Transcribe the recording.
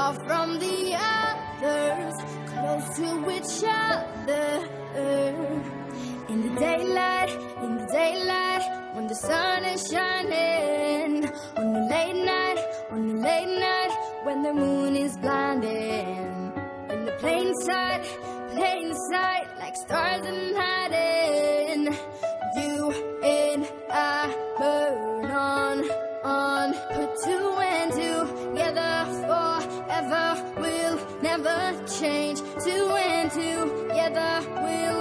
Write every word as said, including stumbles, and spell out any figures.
far from the others, close to each other. In the daylight, in the daylight, when the sun is shining. On the late night, on the late night, when the moon is blinding. In the plain sight, plain sight, like stars in hiding. You and I burn on, on. Put two and two together forever. We'll never change. Two and two together we'll